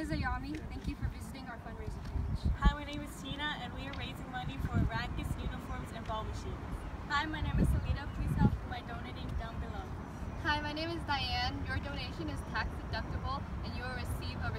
is Ayami. Thank you for visiting our fundraising page. Hi, my name is Tina, and we are raising money for Rackus uniforms and ball machines. Hi, my name is Salita. Please help by donating down below. Hi, my name is Diane. Your donation is tax deductible and you will receive a